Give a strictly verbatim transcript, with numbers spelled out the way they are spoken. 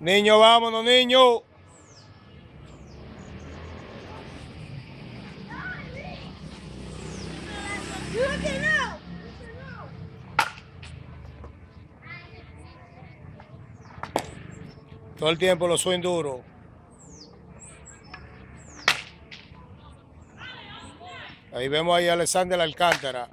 Niño, vámonos, niño. Todo el tiempo los swing duros. Ahí vemos ahí a Alexander Alcántara.